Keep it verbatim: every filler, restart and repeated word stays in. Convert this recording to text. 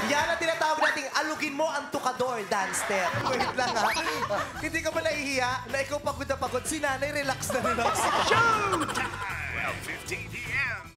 Yan ang tinatawag nating alugin mo ang tukador dance step. Wait lang ha. Hindi ka ba nahihiya na ikaw pagod na pagod? Si nanay relax na relax. Showtime! twelve fifteen p m